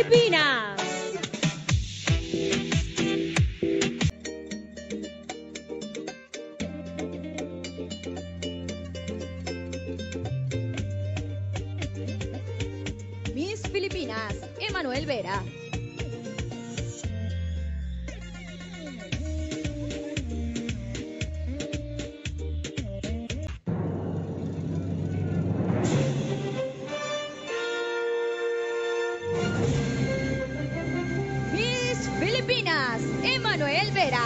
Filipinas. Miss Filipinas, Emanuel Vera. Miss Filipinas, Emanuel Vera.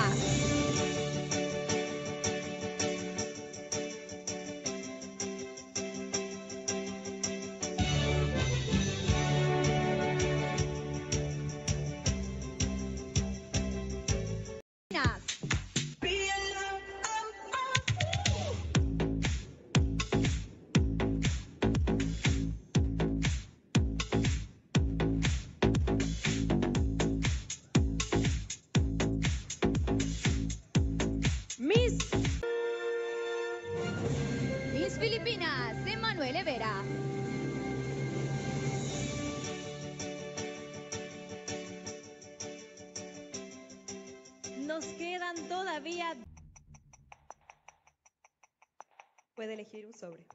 Miss Filipinas, Emanuel Vera. Nos quedan todavía... Puede elegir un sobre.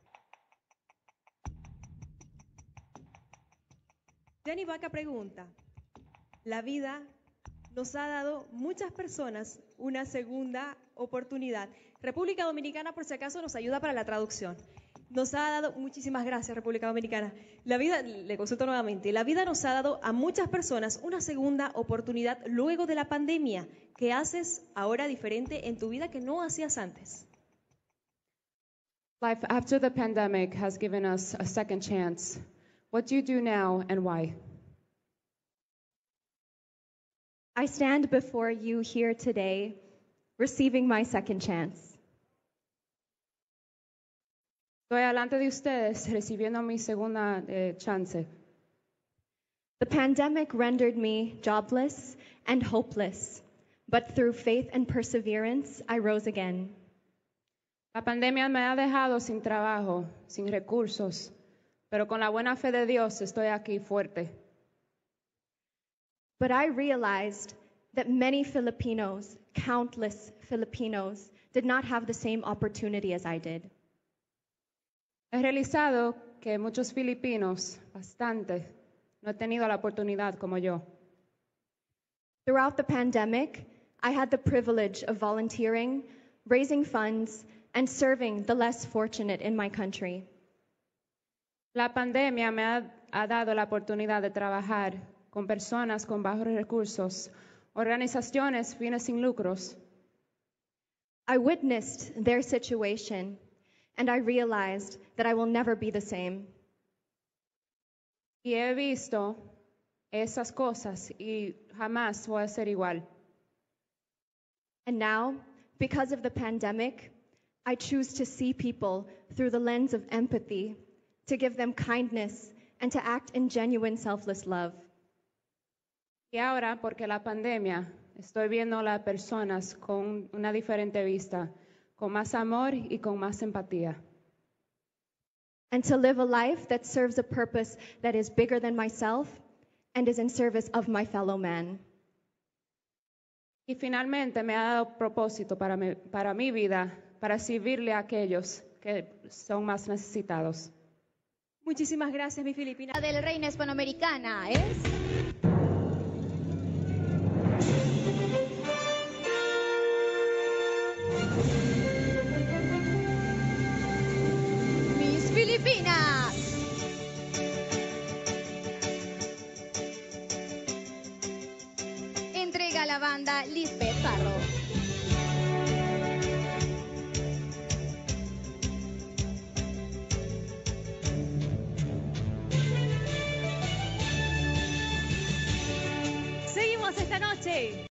Jenny Vaca pregunta, la vida nos ha dado muchas personas una segunda oportunidad. República Dominicana, por si acaso, nos ayuda para la traducción. Nos ha dado, muchísimas gracias, República Dominicana. La vida, le consulto nuevamente, la vida nos ha dado a muchas personas una segunda oportunidad luego de la pandemia. ¿Qué haces ahora diferente en tu vida que no hacías antes? Life after the pandemic has given us a second chance. What do you do now and why? I stand before you here today, receiving my second chance. Estoy delante de ustedes recibiendo mi segunda chance. The pandemic rendered me jobless and hopeless, but through faith and perseverance, I rose again. La pandemia me ha dejado sin trabajo, sin recursos, pero con la buena fe de Dios estoy aquí fuerte. But I realized that many Filipinos, countless Filipinos, did not have the same opportunity as I did. He realizado que muchos filipinos, bastante, no han tenido la oportunidad como yo. Throughout the pandemic, I had the privilege of volunteering, raising funds, and serving the less fortunate in my country. La pandemia me ha dado la oportunidad de trabajar con personas con bajos recursos, organizaciones fines sin lucros. I witnessed their situation, and I realized that I will never be the same. Y he visto esas cosas y jamás voy a ser igual. And now, because of the pandemic, I choose to see people through the lens of empathy, to give them kindness, and to act in genuine selfless love. Y ahora, porque la pandemia, estoy viendo a las personas con una diferente vista, con más amor y con más empatía. And to live a life that serves a purpose that is bigger than myself and is in service of my fellow man. Y finalmente me ha dado propósito para mi vida, para servirle a aquellos que son más necesitados. Muchísimas gracias, mi Filipina. La del Reina Hispanoamericana es... Miss Filipinas. Entrega a la banda Lisbeth Parro. Seguimos esta noche